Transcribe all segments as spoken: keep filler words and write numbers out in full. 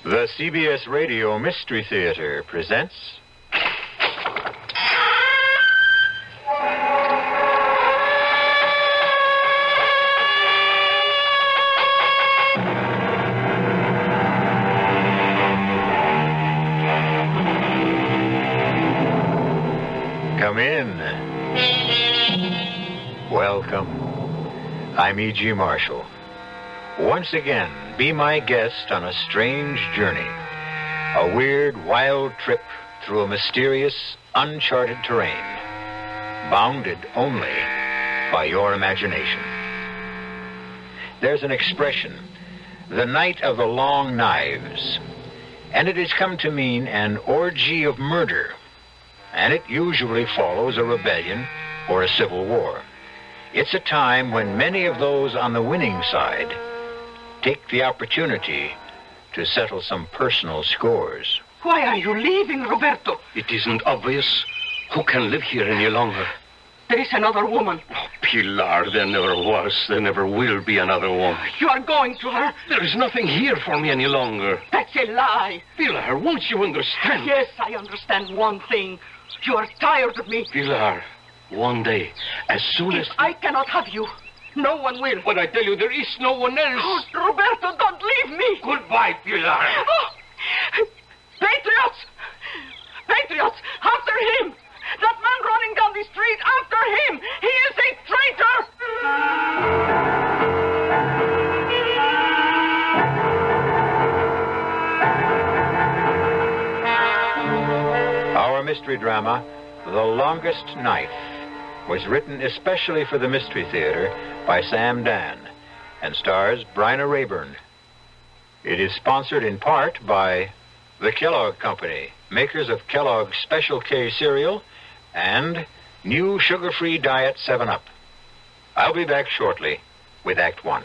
The C B S Radio Mystery Theater presents... Come in. Welcome. I'm E G. Marshall. Once again, be my guest on a strange journey. A weird, wild trip through a mysterious, uncharted terrain. Bounded only by your imagination. There's an expression, the night of the long knives. And it has come to mean an orgy of murder. And it usually follows a rebellion or a civil war. It's a time when many of those on the winning side take the opportunity to settle some personal scores. Why are you leaving, Roberto? It isn't obvious. Who can live here any longer? There is another woman. Oh, Pilar, there never was. There never will be another woman. You are going to her. There is nothing here for me any longer. That's a lie. Pilar, won't you understand? Yes, I understand one thing. You are tired of me. Pilar, one day, as soon if as... I cannot have you, no one will. But I tell you, there is no one else. Oh, Roberto, don't leave me. Goodbye, Pilar. Oh, patriots! Patriots, after him! That man running down the street, after him! He is a traitor! Our mystery drama, The Longest Knife, was written especially for the Mystery Theater by Sam Dan and stars Bryna Raeburn. It is sponsored in part by the Kellogg Company, makers of Kellogg's Special K cereal and new sugar-free diet seven up. I'll be back shortly with Act One.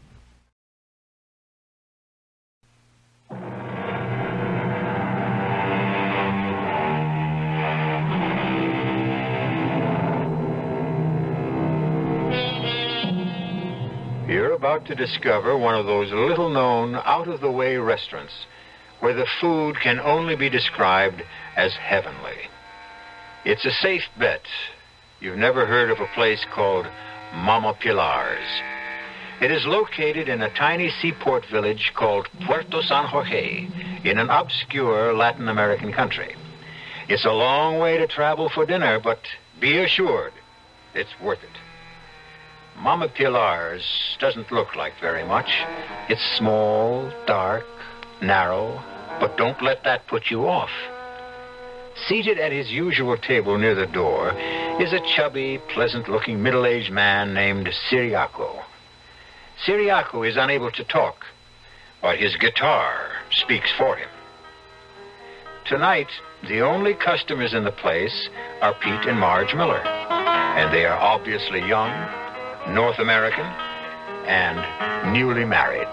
You're about to discover one of those little-known, out-of-the-way restaurants where the food can only be described as heavenly. It's a safe bet you've never heard of a place called Mama Pilar's. It is located in a tiny seaport village called Puerto San Jorge in an obscure Latin American country. It's a long way to travel for dinner, but be assured it's worth it. Mama Pilar's doesn't look like very much. It's small, dark, narrow, but don't let that put you off. Seated at his usual table near the door is a chubby, pleasant-looking middle-aged man named Ciriaco. Ciriaco is unable to talk, but his guitar speaks for him. Tonight, the only customers in the place are Pete and Marge Miller, and they are obviously young, North American, and newly married.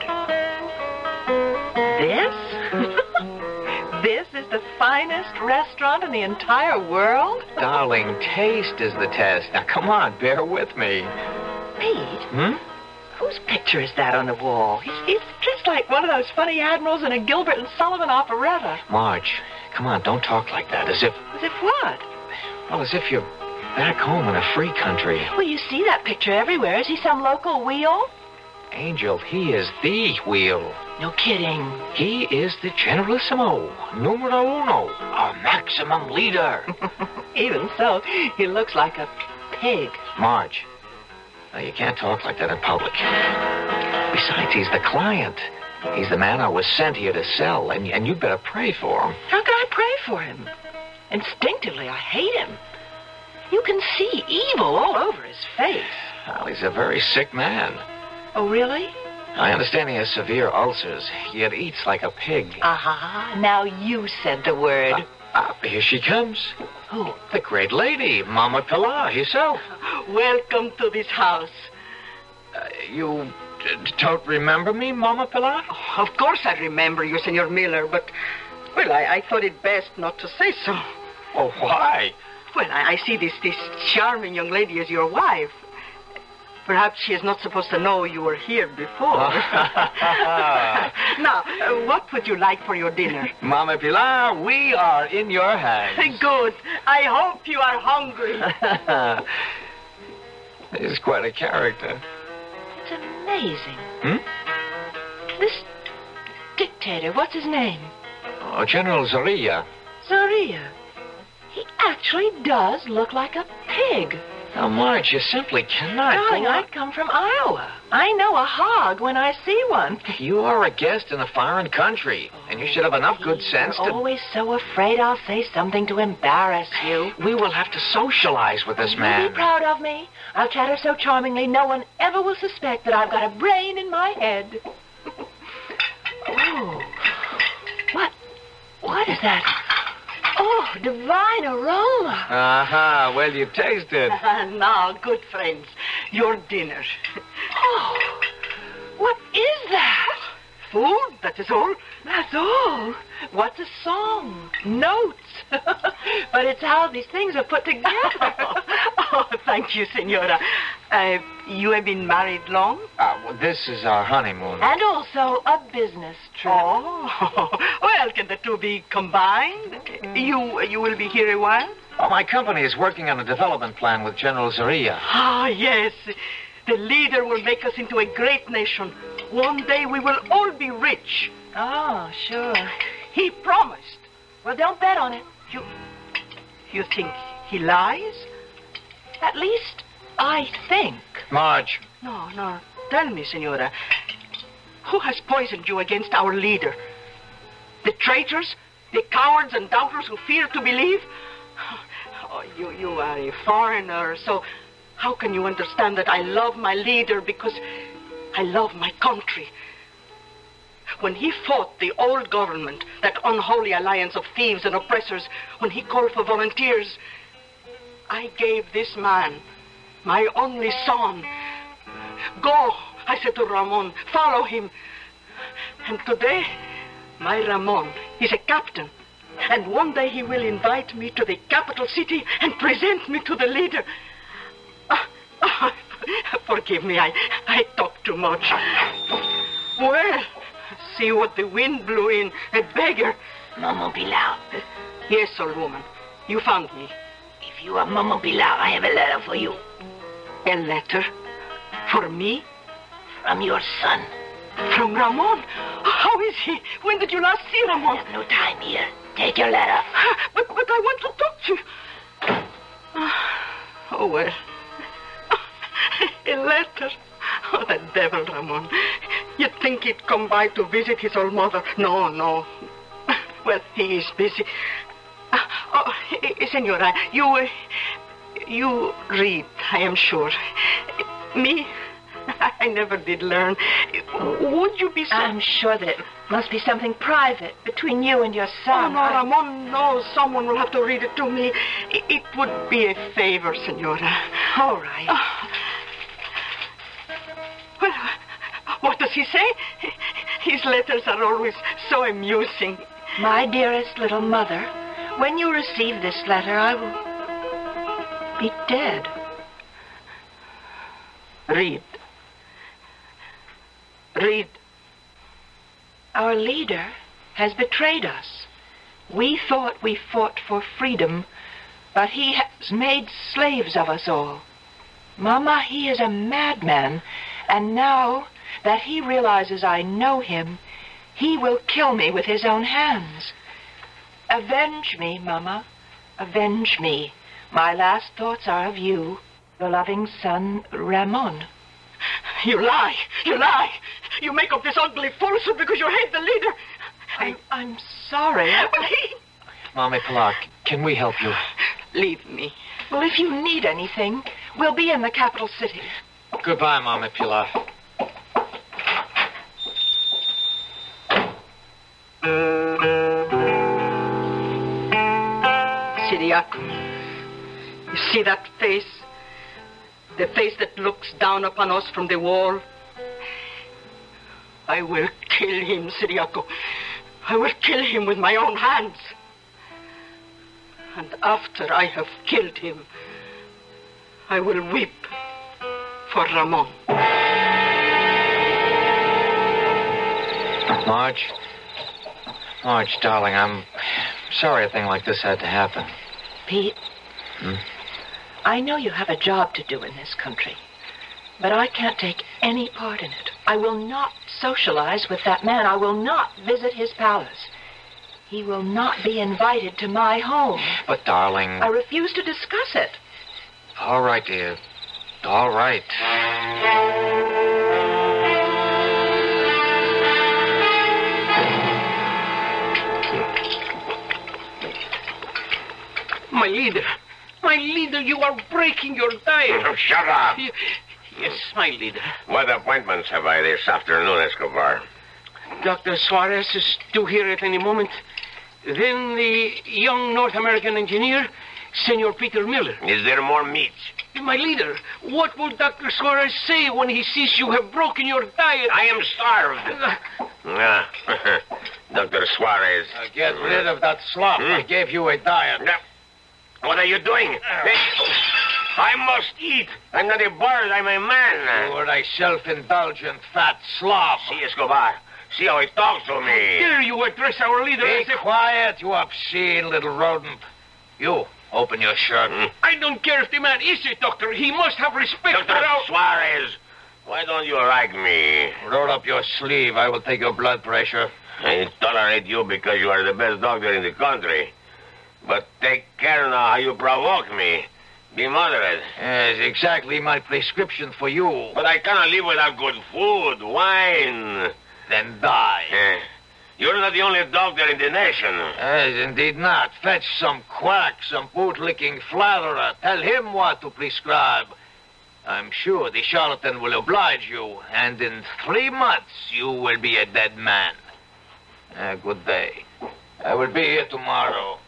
This? This is the finest restaurant in the entire world? Darling, taste is the test. Now, come on, bear with me. Pete? Hmm? Whose picture is that on the wall? He's, he's dressed like one of those funny admirals in a Gilbert and Sullivan operetta. Marge, come on, don't talk like that. As if... As if what? Well, as if you're back home in a free country. Well, you see that picture everywhere. Is he some local wheel? Angel, he is the wheel. No kidding. He is the generalissimo, numero uno, our maximum leader. Even so, he looks like a pig. Marge, now you can't talk like that in public. Besides, he's the client. He's the man I was sent here to sell, and, and you'd better pray for him. How can I pray for him? Instinctively, I hate him. You can see evil all over his face. Well, he's a very sick man. Oh, really? I understand he has severe ulcers, yet eats like a pig. Aha, now you said the word. Uh, uh, here she comes. Who? The great lady, Mama Pilar, herself. Welcome to this house. Uh, you d- don't remember me, Mama Pilar? Oh, of course I remember you, Senor Miller, but, well, I, I thought it best not to say so. Oh, why? Well, I, I see this, this charming young lady as your wife. Perhaps she is not supposed to know you were here before. Now, uh, what would you like for your dinner? Mama Pilar, we are in your hands. Good. I hope you are hungry. He's quite a character. It's amazing. Hmm? This dictator, what's his name? Oh, General Zorilla. Zorilla. He actually does look like a pig. Now, Marge, you simply cannot Darling, go on. I come from Iowa. I know a hog when I see one. You are a guest in a foreign country, and you should have enough good sense You're to... always so afraid I'll say something to embarrass you. We will have to socialize with this You'll man. be proud of me. I'll chatter so charmingly no one ever will suspect that I've got a brain in my head. Oh, what? What is that? Oh, divine aroma. Aha, well, you tasted. Now, good friends, your dinner. Oh, what is that? Food, that is all. That's all. What's a song? Notes. But it's how these things are put together. Oh, thank you, Senora. Uh, you have been married long? Uh, well, this is our honeymoon. And also a business trip. Oh, well, can the two be combined? You you will be here a while? Well, my company is working on a development plan with General Zorilla. Ah, yes. The leader will make us into a great nation. One day we will all be rich. Oh, sure. He promised. Well, don't bet on it. You, you think he lies? At least, I think. Marge. No, no. Tell me, Senora. Who has poisoned you against our leader? The traitors? The cowards and doubters who fear to believe? Oh, you, you are a foreigner, so how can you understand that I love my leader because I love my country? When he fought the old government, that unholy alliance of thieves and oppressors, when he called for volunteers, I gave this man, my only son. Go, I said to Ramon, follow him. And today, my Ramon is a captain. And one day he will invite me to the capital city and present me to the leader. Oh, oh, forgive me, I, I talk too much. Well, see what the wind blew in, a beggar. Momo Pilar. Yes, old woman, you found me. If you are Momo Pilar, I have a letter for you. A letter? For me? From your son. From Ramon? How is he? When did you last see Ramon? I have no time here. Take your letter. But, but I want to talk to you. Oh, well. A letter. Oh, the devil, Ramon. You'd think he'd come by to visit his old mother. No, no. Well, he is busy. Oh, Senora, you... Uh, you read, I am sure. Me, I never did learn. Would you be so... I'm sure that it must be something private between you and your Oh, son. no, Ramon, no. Someone will have to read it to me. It, it would be a favor, Senora. All right. Oh. Well, what does he say? His letters are always so amusing. My dearest little mother, when you receive this letter, I will be dead. Read. Read. Our leader has betrayed us. We thought we fought for freedom, but he has made slaves of us all. Mama, he is a madman, and now that he realizes I know him, he will kill me with his own hands. Avenge me, Mama. Avenge me. My last thoughts are of you, your loving son, Ramon. You lie. You lie. You make up this ugly falsehood because you hate the leader. I, I'm sorry. But he... Mommy Pilar, can we help you? Leave me. Well, if you need anything, we'll be in the capital city. Goodbye, Mommy Pilar. Siriaco, you see that face? The face that looks down upon us from the wall? I will kill him, Siriaco. I will kill him with my own hands. And after I have killed him, I will weep for Ramon. Marge. Marge, darling, I'm sorry a thing like this had to happen. Pete, Hmm? I know you have a job to do in this country, but I can't take any part in it. I will not socialize with that man. I will not visit his palace. He will not be invited to my home. But, darling... I refuse to discuss it. All right, dear. All right. My leader. My leader, you are breaking your diet. Oh, shut up. Y- Yes, my leader. What appointments have I this afternoon, Escobar? Doctor Suarez is due here at any moment. Then the young North American engineer, Senor Peter Miller. Is there more meat? My leader, what will Doctor Suarez say when he sees you have broken your diet? I am starved. Ah, Doctor Suarez. Uh, get rid of that slop. Hmm? I gave you a diet. Now, what are you doing? Hey, I must eat. I'm not a bird. I'm a man. You are a self-indulgent fat slob. See, Escobar. See how he talks to me. Dare you address our leader Be as if... quiet, you obscene little rodent. You, open your shirt. Hmm? I don't care if the man is a doctor. He must have respect Doctor for our... Suarez, why don't you like me? Roll up your sleeve. I will take your blood pressure. I tolerate you because you are the best doctor in the country. But take care now how you provoke me. Be moderate. Yes, exactly my prescription for you. But I cannot live without good food, wine. Then die. Eh, You're not the only doctor in the nation. Yes, indeed not. Fetch some quack, some boot-licking flatterer. Tell him what to prescribe. I'm sure the charlatan will oblige you, and in three months you will be a dead man. Uh, good day. I will be here tomorrow.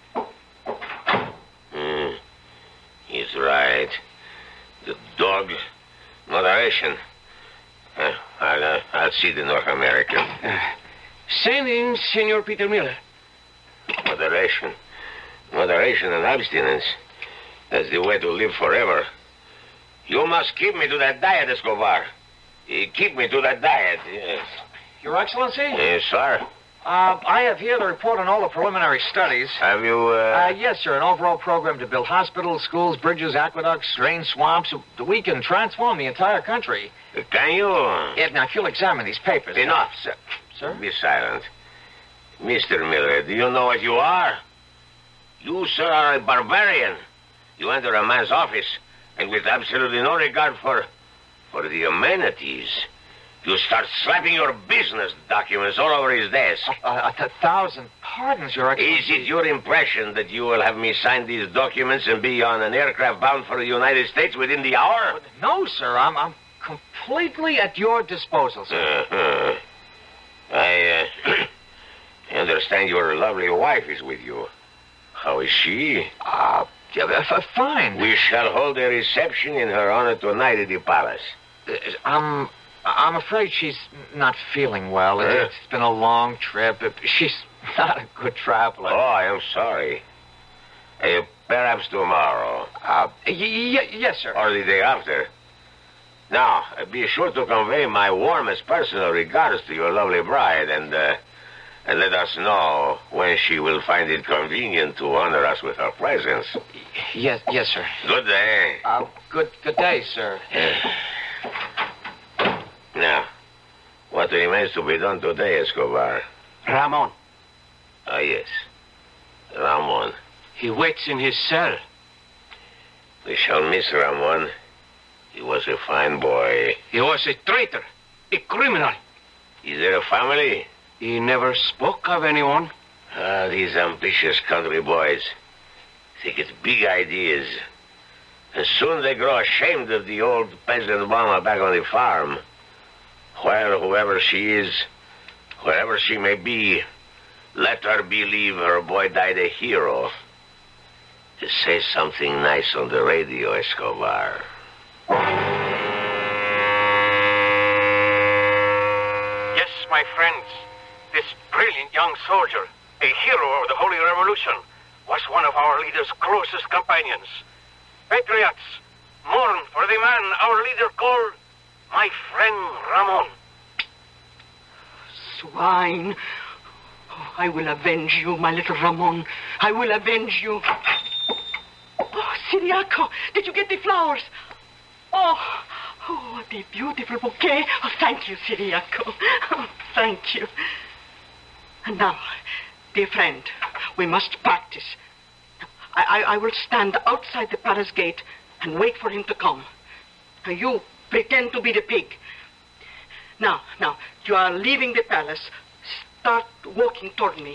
Hmm. He's right. The dog. Moderation. Uh, I'll, uh, I'll see the North American. Send in Senor Peter Miller. Moderation. Moderation and abstinence. That's the way to live forever. You must keep me to that diet, Escobar. Uh, Keep me to that diet, yes. Your Excellency? Yes, sir. Uh, I have here the report on all the preliminary studies. Have you, uh... Uh, yes, sir. An overall program to build hospitals, schools, bridges, aqueducts, drain swamps. We can transform the entire country. Can you? Yes, now, if you'll examine these papers... Enough. Sir? Sir? Be silent. Mister Miller, do you know what you are? You, sir, are a barbarian. You enter a man's office, and with absolutely no regard for... for the amenities... You start slapping your business documents all over his desk. A, a, a thousand pardons, Your Excellency. Is it your impression that you will have me sign these documents and be on an aircraft bound for the United States within the hour? No, sir. I'm, I'm completely at your disposal, sir. Uh-huh. I uh, understand your lovely wife is with you. How is she? Uh, yeah, f- fine. We shall hold a reception in her honor tonight at the palace. Uh, I'm... I'm afraid she's not feeling well. It, Huh? It's been a long trip. She's not a good traveler. Oh, I am sorry. Uh, perhaps tomorrow. Uh, y- y- yes, sir. Or the day after. Now, uh, be sure to convey my warmest personal regards to your lovely bride and, uh, and let us know when she will find it convenient to honor us with her presence. Yes, yes, sir. Good day. Uh, good, good day, sir. Now, what remains to be done today, Escobar? Ramon. Ah, yes. Ramon. He waits in his cell. We shall miss Ramon. He was a fine boy. He was a traitor, a criminal. Is there a family? He never spoke of anyone. Ah, these ambitious country boys think it's big ideas. And soon they grow ashamed of the old peasant mama back on the farm. Well, whoever she is, wherever she may be, let her believe her boy died a hero. Just say something nice on the radio, Escobar. Yes, my friends, this brilliant young soldier, a hero of the Holy Revolution, was one of our leader's closest companions. Patriots, mourn for the man our leader called my friend Ramon. Swine. Oh, I will avenge you, my little Ramon. I will avenge you. Oh, Siriaco, did you get the flowers? Oh, oh, the beautiful bouquet. Oh, thank you, Siriaco. Oh, thank you. And now, dear friend, we must practice. I, I, I will stand outside the palace gate and wait for him to come. Now, you pretend to be the pig. Now, now, you are leaving the palace. Start walking toward me.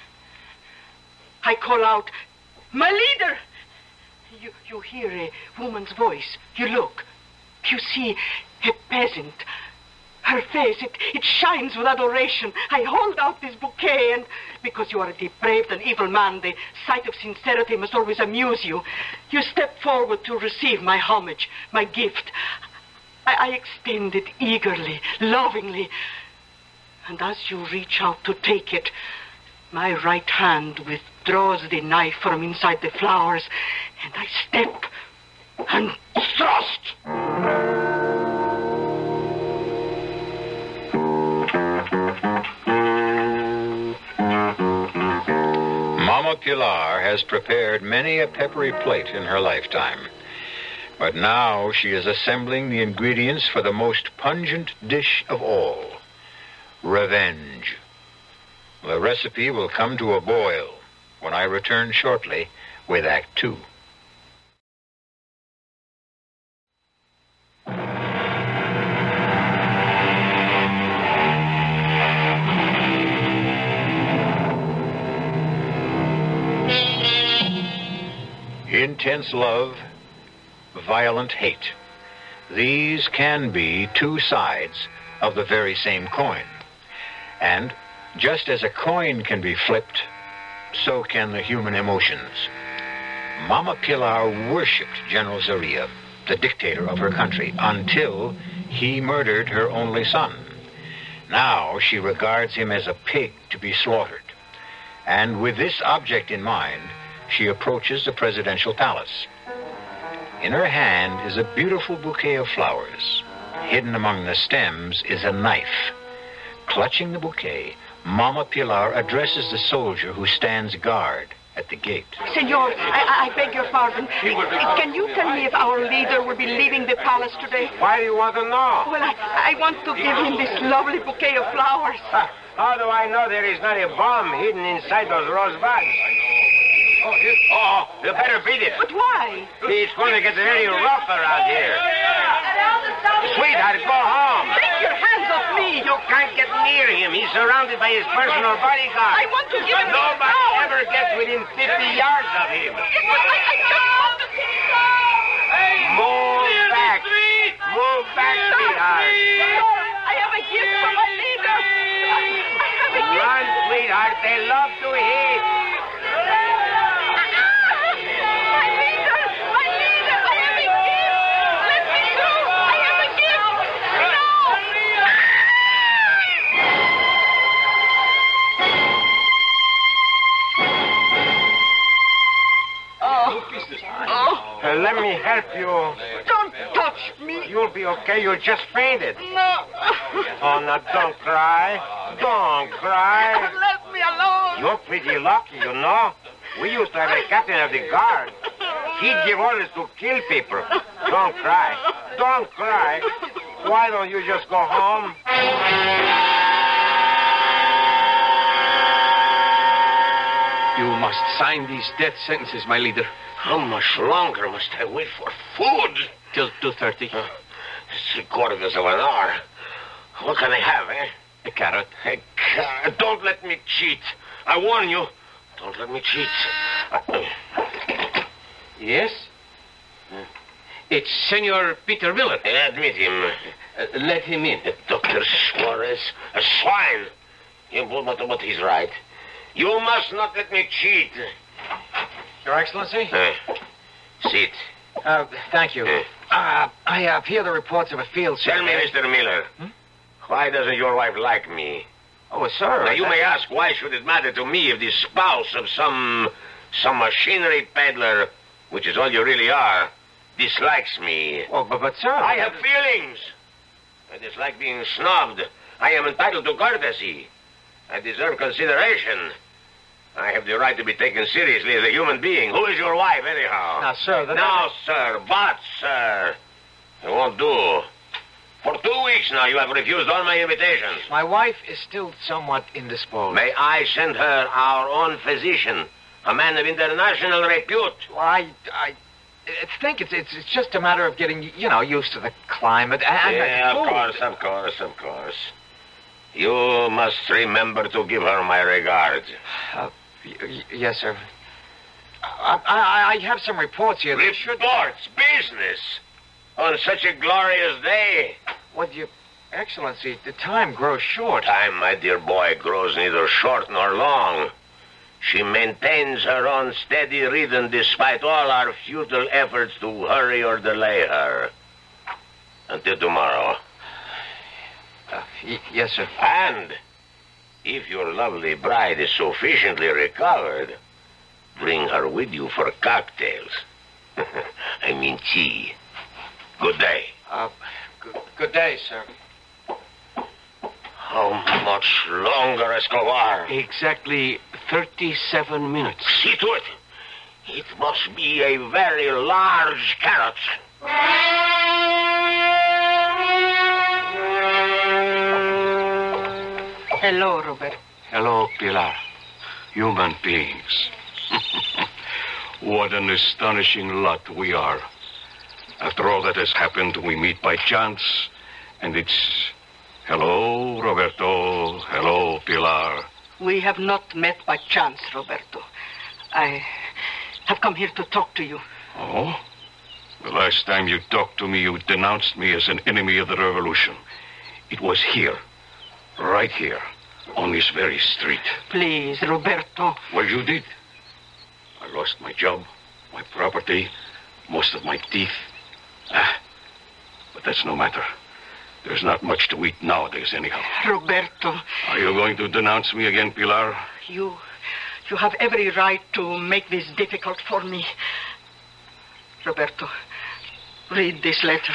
I call out, my leader! You, you hear a woman's voice. You look. You see a peasant. Her face, it, it shines with adoration. I hold out this bouquet, and because you are a depraved and evil man, the sight of sincerity must always amuse you. You step forward to receive my homage, my gift. I, I extend it eagerly, lovingly. And as you reach out to take it, my right hand withdraws the knife from inside the flowers, and I step and thrust. Mama Pilar has prepared many a peppery plate in her lifetime. But now she is assembling the ingredients for the most pungent dish of all, revenge. The recipe will come to a boil when I return shortly with Act Two. Intense love, violent hate. These can be two sides of the very same coin. And just as a coin can be flipped, so can the human emotions. Mama Pilar worshipped General Zorilla, the dictator of her country, until he murdered her only son. Now she regards him as a pig to be slaughtered. And with this object in mind, she approaches the presidential palace. In her hand is a beautiful bouquet of flowers. Hidden among the stems is a knife. Clutching the bouquet, Mama Pilar addresses the soldier who stands guard at the gate. Senor, I, I beg your pardon. Can you tell me if our leader will be leaving the palace today? Why do you want to know? Well, I, I want to give him this lovely bouquet of flowers. Uh, how do I know there is not a bomb hidden inside those rose buds? Oh, you, oh, you better beat it. But why? It's going to get very rough around here. Sweetheart, go home. Take your hands off me. You can't get near him. He's surrounded by his personal bodyguard. I want to give him Nobody flowers. ever gets within fifty yards of him. But I, I just want to see Move back. Move back, sweetheart. I have a gift for my leader. I have a gift. Run, sweetheart. They love to eat. My leader! My leader! I have a gift! Let me through! I have a gift! No! Oh! Oh! Uh, let me help you. Don't touch me! You'll be okay. You just fainted. No! Oh, now don't cry. Don't cry. Let me alone! You're pretty lucky, you know. We used to have a captain of the guard. He'd give orders to kill people. Don't cry. Don't cry. Why don't you just go home? You must sign these death sentences, my leader. How much longer must I wait for food? Till two thirty. Uh, three quarters of an hour. What can I have, eh? A carrot. A carrot. Don't let me cheat. I warn you. Don't let me cheat. Uh, Yes? It's Senor Peter Miller. admit him. Uh, let him in. Uh, Doctor Suarez, a swine. Yeah, but, but, but he's right. You must not let me cheat. Your Excellency? Uh, sit. Uh, thank you. Uh, Uh, I uh, hear the reports of a field Tell me, survey. Mister Miller, Hmm? why doesn't your wife like me? Oh, sir. Now, you I- may ask, why should it matter to me if the spouse of some some machinery peddler, which is all you really are, dislikes me. Well, but, but sir... I have feelings. I dislike being snubbed. I am entitled to courtesy. I deserve consideration. I have the right to be taken seriously as a human being. Who is your wife, anyhow? Now, sir, that... Now, sir, but, sir, it won't do. For two weeks now, you have refused all my invitations. My wife is still somewhat indisposed. May I send her our own physician, a man of international repute? Well, I, I, I think it's, it's it's just a matter of getting, you know, used to the climate and yeah, the of food. course, of course, of course. You must remember to give her my regards. Uh, y- y- yes, sir. I, I, I have some reports here. That should... Reports, business, on such a glorious day. Well, Your Excellency, the time grows short. Time, my dear boy, grows neither short nor long. She maintains her own steady rhythm despite all our futile efforts to hurry or delay her. Until tomorrow. Uh, y- yes, sir. And if your lovely bride is sufficiently recovered, bring her with you for cocktails. I mean tea. Good day. Uh, good, good day, sir. How much longer, Escobar? Exactly thirty-seven minutes. See to it. It must be a very large carrot. Hello, Robert. Hello, Pilar. Human beings. What an astonishing lot we are. After all that has happened, we meet by chance, and it's... Hello, Roberto. Hello, Pilar. We have not met by chance, Roberto. I have come here to talk to you. Oh? The last time you talked to me, you denounced me as an enemy of the revolution. It was here, right here, on this very street. Please, Roberto. Well, you did. I lost my job, my property, most of my teeth. Ah, but that's no matter. There's not much to eat nowadays, anyhow. Roberto. Are you going to denounce me again, Pilar? You... you have every right to make this difficult for me. Roberto, read this letter.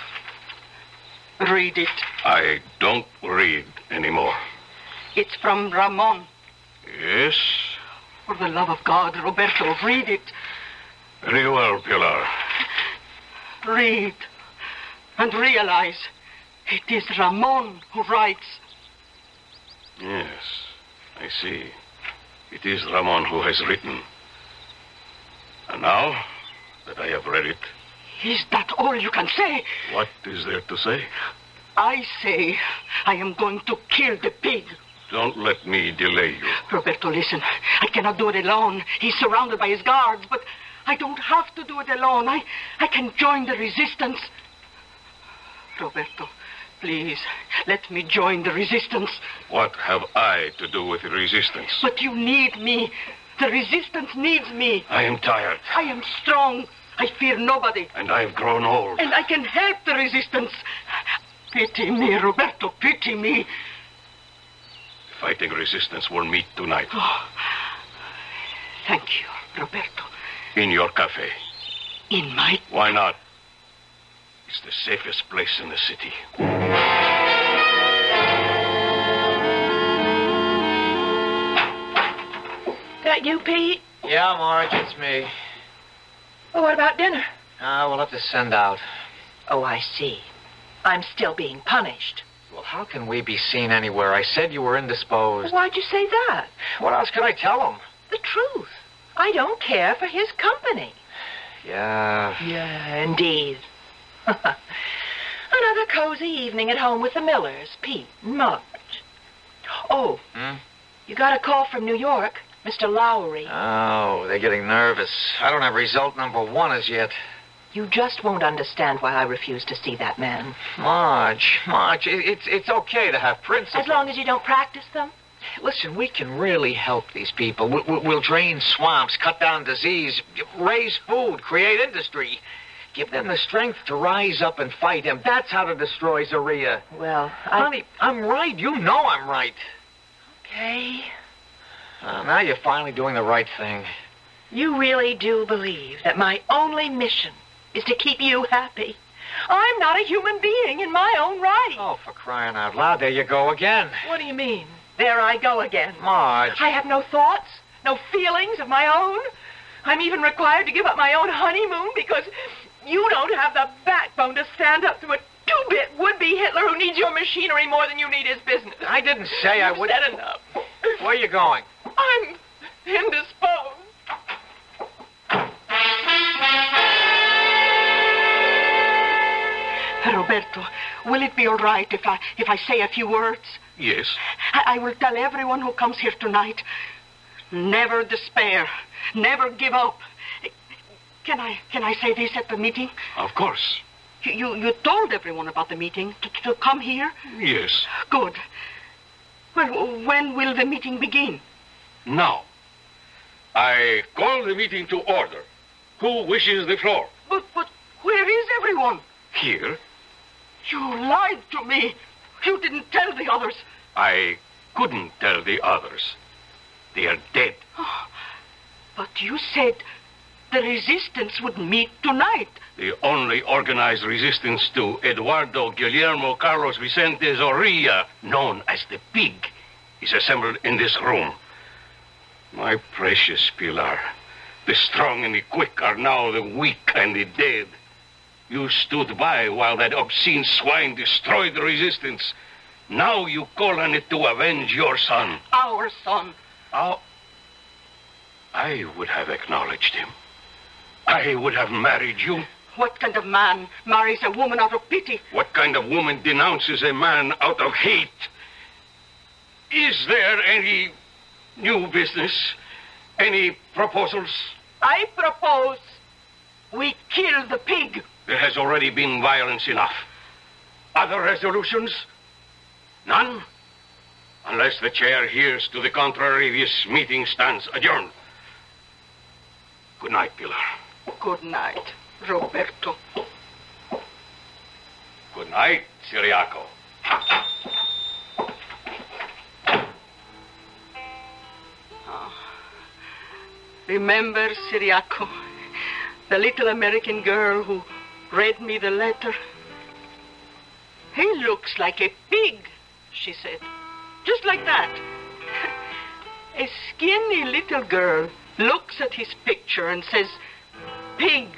Read it. I don't read anymore. It's from Ramon. Yes? For the love of God, Roberto, read it. Very well, Pilar. Read and realize it is Ramon who writes. Yes, I see. It is Ramon who has written. And now that I have read it... Is that all you can say? What is there to say? I say I am going to kill the pig. Don't let me delay you. Roberto, listen. I cannot do it alone. He's surrounded by his guards, but I don't have to do it alone. I, I can join the resistance. Roberto, please, let me join the resistance. What have I to do with the resistance? But you need me. The resistance needs me. I am tired. I am strong. I fear nobody. And I've grown old. And I can help the resistance. Pity me, Roberto, pity me. Fighting resistance will meet tonight. Oh, thank you, Roberto. In your cafe. In my... Why not? It's the safest place in the city. That you, Pete? Yeah, Marge, it's me. Well, what about dinner? Ah, we'll have to send out. Oh, I see. I'm still being punished. Well, how can we be seen anywhere? I said you were indisposed. Why'd you say that? What else could I tell him? The truth. I don't care for his company. Yeah. Yeah, indeed. Another cozy evening at home with the Millers, Pete and Marge. Oh, Hmm? you got a call from New York, Mister Lowry. Oh, they're getting nervous. I don't have result number one as yet. You just won't understand why I refuse to see that man. Marge, Marge, it, it's it's okay to have principles. As long as you don't practice them. Listen, we can really help these people. We, we, we'll drain swamps, cut down disease, raise food, create industry. Give them the strength to rise up and fight him. That's how to destroy Zaria. Well, I... Honey, I'm right. You know I'm right. Okay. Uh, now you're finally doing the right thing. You really do believe that my only mission is to keep you happy. I'm not a human being in my own right. Oh, for crying out loud, there you go again. What do you mean? There I go again. Marge. I have no thoughts, no feelings of my own. I'm even required to give up my own honeymoon because you don't have the backbone to stand up to a two-bit would-be Hitler who needs your machinery more than you need his business. I didn't say I would. Said enough. Where are you going? I'm indisposed. Roberto, will it be all right if I if I say a few words? Yes. I, I will tell everyone who comes here tonight, never despair, never give up. Can I can I say this at the meeting? Of course. You you, you told everyone about the meeting to, to come here? Yes. Good. Well, when will the meeting begin? Now. I call the meeting to order. Who wishes the floor? But but where is everyone? Here. You lied to me. You didn't tell the others. I couldn't tell the others. They are dead. Oh, but you said the resistance would meet tonight. The only organized resistance to Eduardo Guillermo Carlos Vicente Zorrilla, known as the Pig, is assembled in this room. My precious Pilar, the strong and the quick are now the weak and the dead. You stood by while that obscene swine destroyed the resistance. Now you call on it to avenge your son. Our son. Oh, I would have acknowledged him. I would have married you. What kind of man marries a woman out of pity? What kind of woman denounces a man out of hate? Is there any new business? Any proposals? I propose we kill the pig. There has already been violence enough. Other resolutions? None? Unless the chair hears to the contrary, this meeting stands adjourned. Good night, Pilar. Good night, Roberto. Good night, Siriaco. Oh. Remember, Siriaco, the little American girl who read me the letter? He looks like a pig, she said. Just like that. A skinny little girl looks at his picture and says, pig.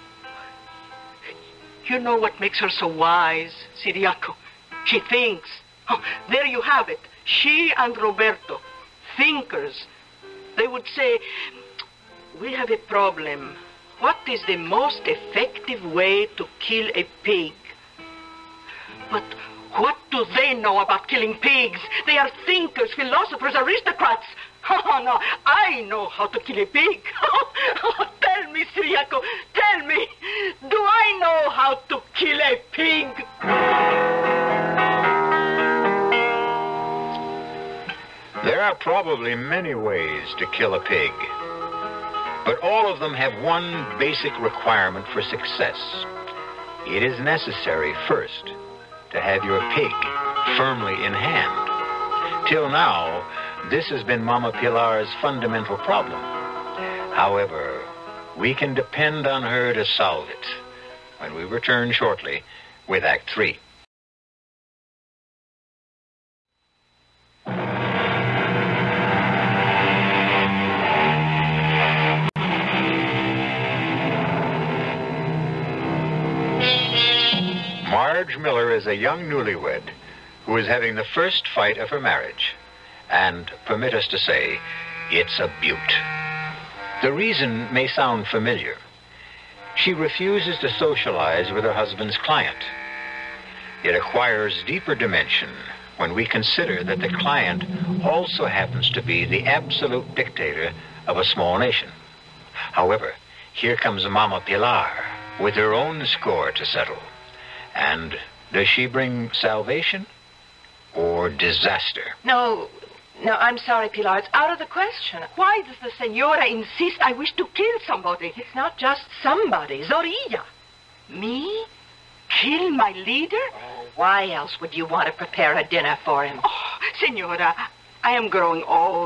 You know what makes her so wise, Siriaco? She thinks. Oh, there you have it. She and Roberto, thinkers. They would say, we have a problem. What is the most effective way to kill a pig? But what do they know about killing pigs? They are thinkers, philosophers, aristocrats. Oh, no, I know how to kill a pig. Oh, tell me, Siriaco, tell me, do I know how to kill a pig? There are probably many ways to kill a pig, but all of them have one basic requirement for success. It is necessary first to have your pig firmly in hand. Till now, this has been Mama Pilar's fundamental problem. However, we can depend on her to solve it when we return shortly with Act Three. Marge Miller is a young newlywed who is having the first fight of her marriage. And permit us to say, it's a beaut. The reason may sound familiar. She refuses to socialize with her husband's client. It acquires deeper dimension when we consider that the client also happens to be the absolute dictator of a small nation. However, here comes Mama Pilar with her own score to settle. And does she bring salvation or disaster? No, no, I'm sorry, Pilar. It's out of the question. Why does the senora insist I wish to kill somebody? It's not just somebody. Zorrilla. Me? Kill my leader? Oh, why else would you want to prepare a dinner for him? Oh, senora, I am growing old.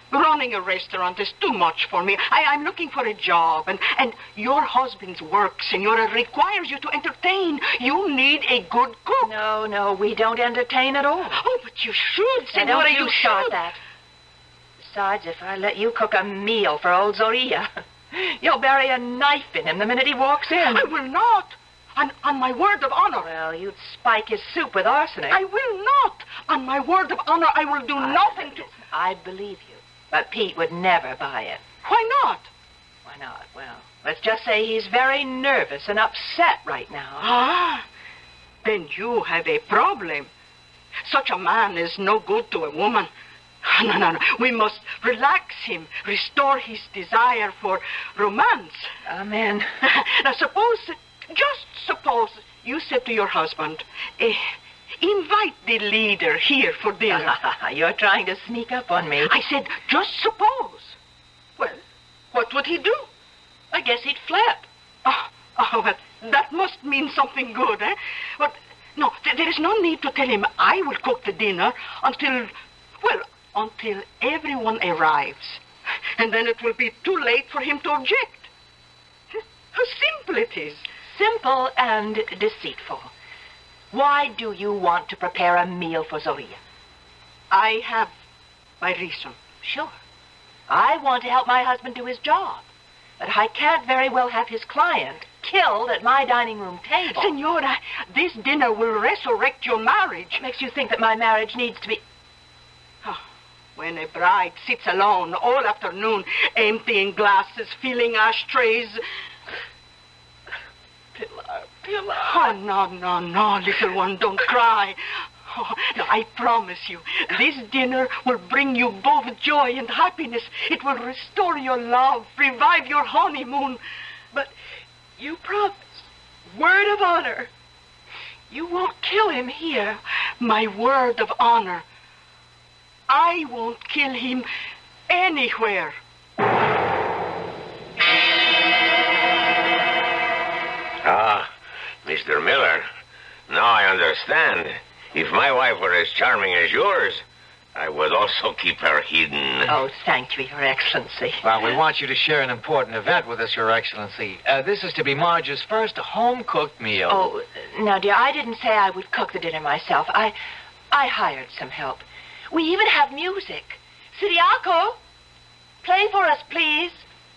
Running a restaurant is too much for me. I, I'm looking for a job, and, and your husband's work, Senora, requires you to entertain. You need a good cook. No, no, we don't entertain at all. Oh, but you should, Now, Senora, don't you, you start should. that. Besides, if I let you cook a meal for old Zorilla, you'll bury a knife in him the minute he walks in. I will not. On, on my word of honor. Well, you'd spike his soup with arsenic. I will not. On my word of honor, I will do I, nothing to... I believe you. But Pete would never buy it. Why not? Why not? Well, let's just say he's very nervous and upset right now. Ah, then you have a problem. Such a man is no good to a woman. No, no, no. We must relax him, restore his desire for romance. Amen. Now, suppose, just suppose, you said to your husband, eh, invite the leader here for dinner. You're trying to sneak up on me. I said, just suppose. Well, what would he do? I guess he'd flip. Oh, oh, but that must mean something good, eh? But, no, th- there is no need to tell him I will cook the dinner until, well, until everyone arrives. And then it will be too late for him to object. How simple it is. Simple and deceitful. Why do you want to prepare a meal for Zorilla? I have my reason. Sure. I want to help my husband do his job. But I can't very well have his client killed at my dining room table. Senora, this dinner will resurrect your marriage. What makes you think that my marriage needs to be... Oh, when a bride sits alone all afternoon, emptying glasses, filling ashtrays... Pilar, Pilar. Oh, no, no, no, little one, don't cry. Oh, no, I promise you, this dinner will bring you both joy and happiness. It will restore your love, revive your honeymoon. But you promise, word of honor, you won't kill him here. My word of honor, I won't kill him anywhere. Ah, Mister Miller, now I understand. If my wife were as charming as yours, I would also keep her hidden. Oh, thank you, Your Excellency. Well, we want you to share an important event with us, Your Excellency. Uh, this is to be Marge's first home-cooked meal. Oh, now, dear, I didn't say I would cook the dinner myself. I, I hired some help. We even have music. Siriaco, play for us, please.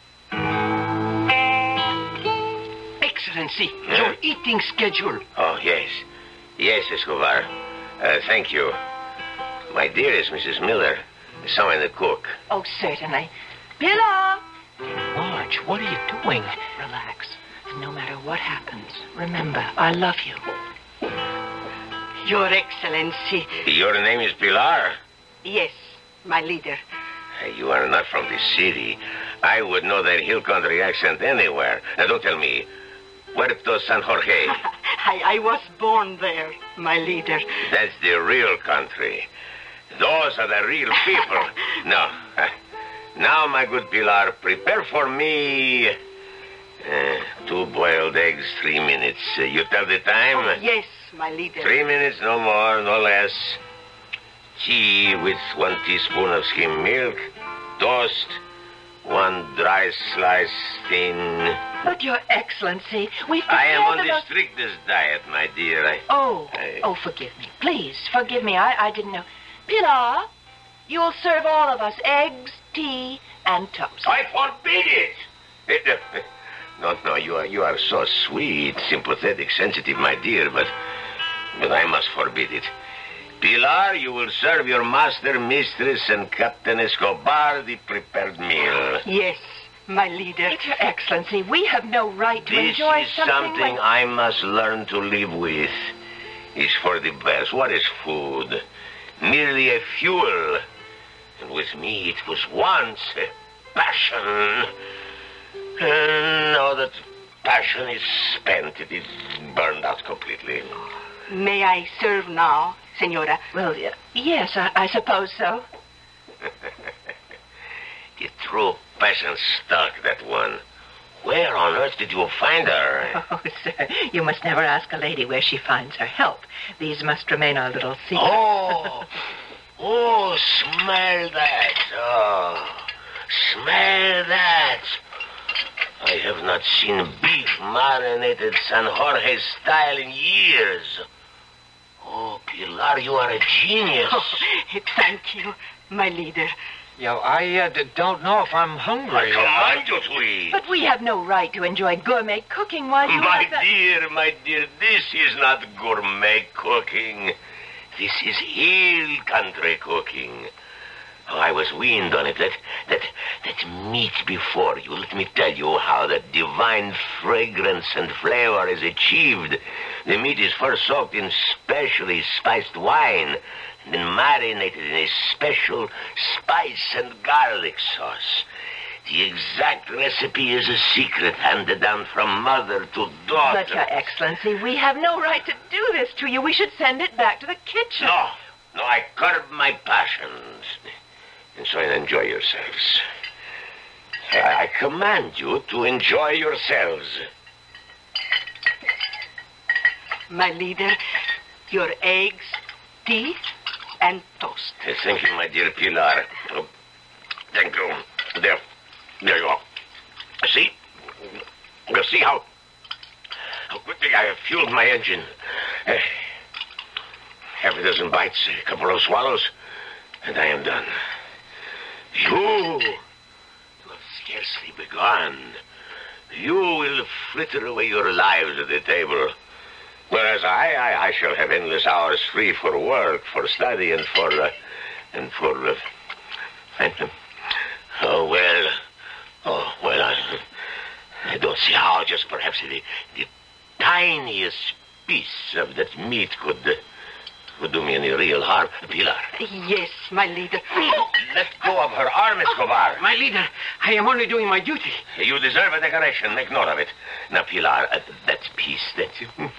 Excellency, your eating schedule. Oh, yes. Yes, Escobar. Uh, thank you. My dearest Missus Miller, someone to cook. Oh, certainly. Pilar! Marge, what are you doing? Relax. No matter what happens, remember, I love you. Your Excellency. Your name is Pilar? Yes, my leader. You are not from the city. I would know that hill country accent anywhere. Now, don't tell me. Puerto San Jorge. I, I was born there, my leader. That's the real country. Those are the real people. No. Now, my good Pilar, prepare for me uh, two boiled eggs, three minutes. Uh, you tell the time? Oh, yes, my leader. Three minutes, no more, no less. Tea with one teaspoon of skim milk. Toast. One dry slice thin. But, Your Excellency, we've I am on the the most... strictest diet, my dear. I... Oh, I... oh, forgive me. Please, forgive me. I, I didn't know. Pilar, you'll serve all of us eggs, tea, and toast. I forbid it! it uh, no, no, you are, you are so sweet, sympathetic, sensitive, my dear, but, but I must forbid it. Pilar, you will serve your master, mistress, and Captain Escobar the prepared meal. Yes, my leader. But, Your Excellency, we have no right to this enjoy is something something like... I must learn to live with. It's for the best. What is food? Merely a fuel. And with me, it was once a passion. And now that passion is spent, it is burned out completely. May I serve now, Senora? Well, y- yes, I, I suppose so. The true passion stuck, that one. Where on earth did you find her? Oh, sir, you must never ask a lady where she finds her help. These must remain our little secret. Oh, Oh, smell that. Oh, smell that. I have not seen beef marinated San Jorge style in years. Oh, Pilar, you are a genius. Oh, thank you, my leader. Yo, I uh, d- don't know if I'm hungry. I command you to eat. But we have no right to enjoy gourmet cooking while you My have the... dear, my dear, this is not gourmet cooking. This is hill country cooking. Oh, I was weaned on it. That, that, that meat before you. Let me tell you how that divine fragrance and flavor is achieved. The meat is first soaked in specially spiced wine, and then marinated in a special spice and garlic sauce. The exact recipe is a secret handed down from mother to daughter. But, Your Excellency, we have no right to do this to you. We should send it back to the kitchen. No, no, I curb my passions. And so enjoy yourselves. I, I command you to enjoy yourselves. My leader, your eggs, tea, and toast. Thank you, my dear Pilar. Oh, thank you. There. There you are. See? You see how, how quickly I have fueled my engine. Uh, half a dozen bites, a couple of swallows, and I am done. You, you have scarcely begun. You will fritter away your lives at the table. Whereas I, I, I shall have endless hours free for work, for study, and for, uh, and for, uh, and, uh, oh, well, oh, well, I, I don't see how just perhaps the, the tiniest piece of that meat could, uh, would do me any real harm. Pilar. Yes, my leader. Let go of her arm, Escobar. My leader, I am only doing my duty. You deserve a decoration. Make note of it. Now, Pilar, uh, that piece, that...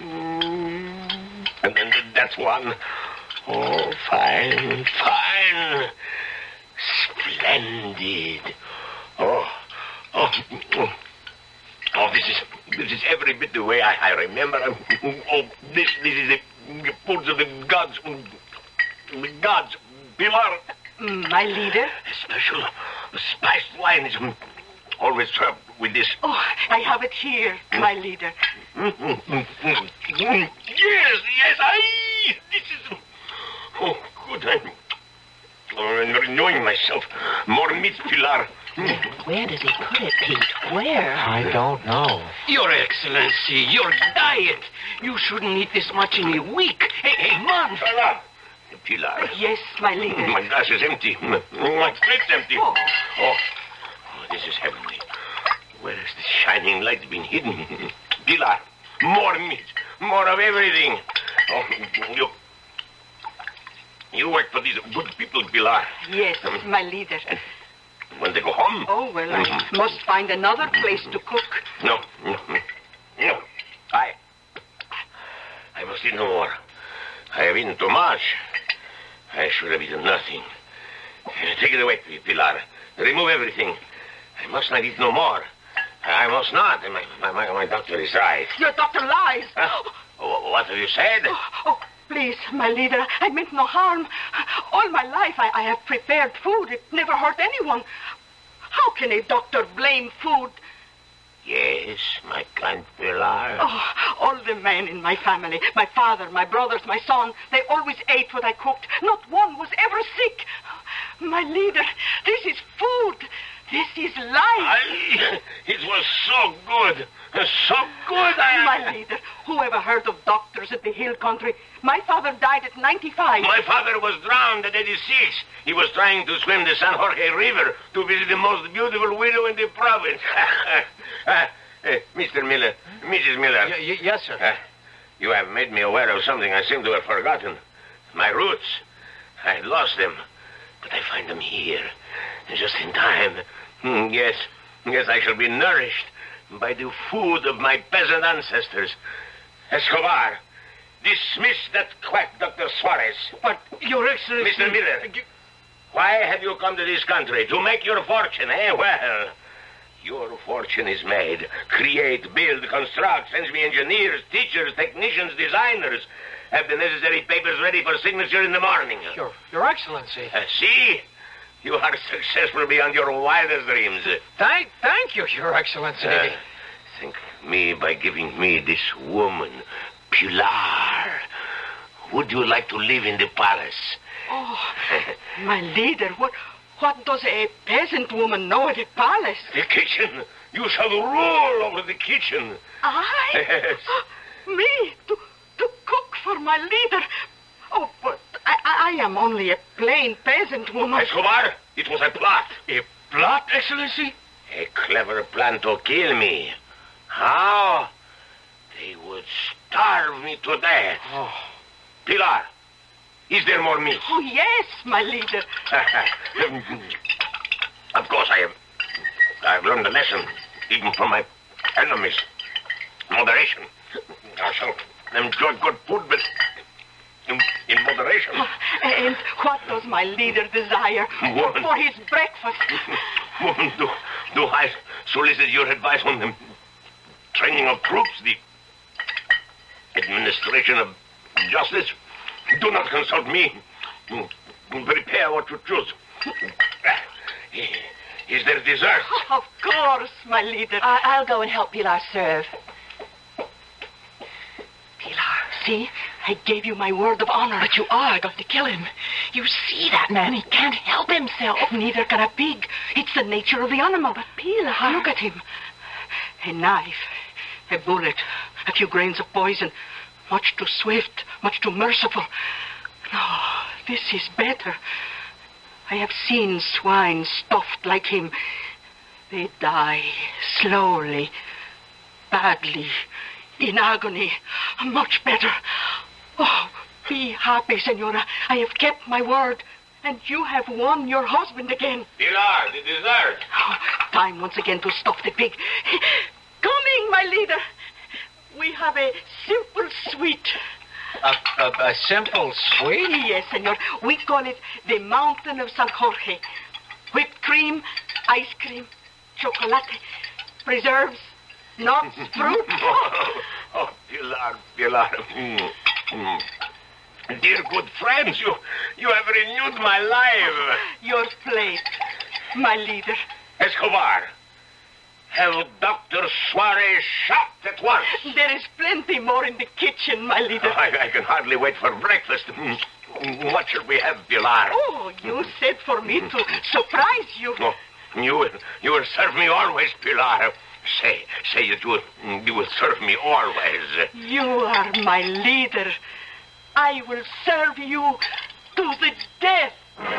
and then that's one. Oh, fine, fine. Splendid. Oh, oh, oh. Oh, this is, this is every bit the way I, I remember. Oh, this, this is the, the foods of the gods. The gods. Pilar. My leader? A special spiced wine is always served with this. Oh, I have it here, my leader. Yes, yes, I. This is. Oh, good. I'm, I'm renewing myself. More meat, Pilar. Where does he put it, Pete? Where? I don't know. Your Excellency, your diet. You shouldn't eat this much in a week, a, a month. Shut up. Pilar. Yes, my leader. My glass is empty. My plate's empty. Oh. Oh. Oh, this is heavenly. Where has the shining light been hidden? Pilar, more meat, more of everything. Oh, you, you work for these good people, Pilar. Yes, my leader. And when they go home... Oh, well, I must find another place to cook. No, no, no. I... I must eat no more. I have eaten too much. I should have eaten nothing. Take it away, Pilar. Remove everything. I must not eat no more. I must not. My, my, my, my doctor is right. Your doctor lies. Huh? Oh, what have you said? Oh, oh, please, my leader, I meant no harm. All my life I, I have prepared food. It never hurt anyone. How can a doctor blame food? Yes, my kind Pilar. Oh, all the men in my family, my father, my brothers, my son, they always ate what I cooked. Not one was ever sick. My leader, this is food. This is life. I, it was so good. So good. I... My leader, who ever heard of doctors at the hill country? My father died at ninety-five. My father was drowned at eighty-six. He was trying to swim the San Jorge River to visit the most beautiful widow in the province. uh, uh, Mister Miller, Missus Miller. Y- y- yes, sir. Uh, you have made me aware of something I seem to have forgotten. My roots. I had lost them, but I find them here, just in time. Mm, yes, yes, I shall be nourished by the food of my peasant ancestors. Escobar, dismiss that quack, Doctor Suarez. But, Your Excellency... Mister Miller, why have you come to this country? To make your fortune, eh? Well, Your fortune is made. Create, build, construct, send me engineers, teachers, technicians, designers. Have the necessary papers ready for signature in the morning. Your, Your Excellency. Uh, see? You are successful beyond your wildest dreams. Thank, thank you, Your Excellency. Uh, thank me by giving me this woman, Pilar. Would you like to live in the palace? Oh, my leader, what what does a peasant woman know at a palace? The kitchen. You shall rule over the kitchen. I? Yes. Me? To, to cook for my leader? Oh, but I, I am only a plain peasant woman. Escobar, it was a plot. A plot, Excellency? A clever plan to kill me. How? They would starve me to death. Oh. Pilar, is there more meat? Oh, yes, my leader. Of course, I have. I've learned a lesson, even from my enemies. Moderation. I shall enjoy good food, but in, in moderation. And what does my leader desire for, for his breakfast? Woman, do, do I solicit your advice on the training of troops, the administration of justice? Do not consult me. Prepare what you choose. Is there dessert? Of course, my leader. I- I'll go and help Pilar serve. Pilar, see? I gave you my word of honor. But you are going to kill him. You see that man. He can't help himself. Neither can a pig. It's the nature of the animal. But Pilar, look at him. A knife, a bullet, a few grains of poison. Much too swift, much too merciful. No, this is better. I have seen swine stuffed like him. They die slowly, badly, in agony. Much better. Oh, be happy, Senora. I have kept my word, and you have won your husband again. Pilar, the dessert. Oh, time once again to stuff the pig. Coming, my leader. We have a simple sweet. A, a, a simple sweet? Yes, senor. We call it the Mountain of San Jorge. Whipped cream, ice cream, chocolate, preserves, nuts, fruit. Oh, oh, Pilar, Pilar. Mm, mm. Dear good friends, you, you have renewed my life. Your plate, my leader. Escobar, have Doctor Suarez shot at once. There is plenty more in the kitchen, my leader. I, I can hardly wait for breakfast. What shall we have, Pilar? Oh, you said for me to surprise you. Oh, you will, you will serve me always, Pilar. Say, say that you will, you will serve me always. You are my leader. I will serve you to the death.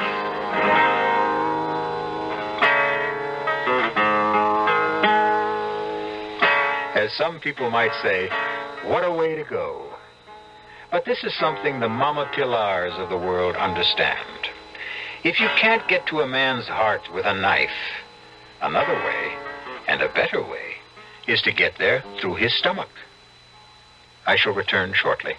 As some people might say, what a way to go. But this is something the Mama Pilars of the world understand. If you can't get to a man's heart with a knife, another way, and a better way, is to get there through his stomach. I shall return shortly.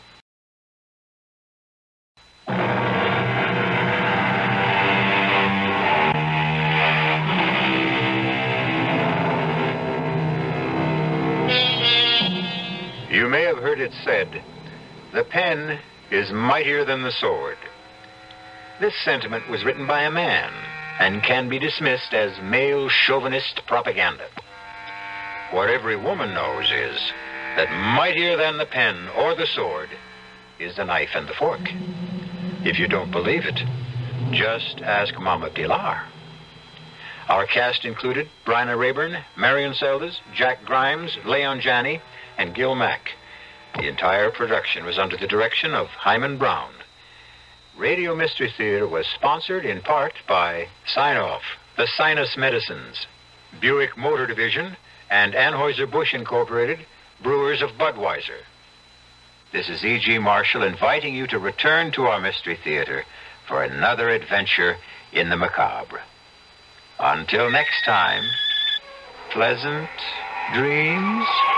You may have heard it said, the pen is mightier than the sword. This sentiment was written by a man and can be dismissed as male chauvinist propaganda. What every woman knows is that mightier than the pen or the sword is the knife and the fork. If you don't believe it, just ask Mama Pilar. Our cast included Bryna Raeburn, Marion Seldes, Jack Grimes, Leon Janney, and Gil Mack. The entire production was under the direction of Hyman Brown. Radio Mystery Theater was sponsored in part by Sign-Off, the Sinus Medicines, Buick Motor Division, and Anheuser-Busch Incorporated, Brewers of Budweiser. This is E G. Marshall inviting you to return to our Mystery Theater for another adventure in the macabre. Until next time, pleasant dreams.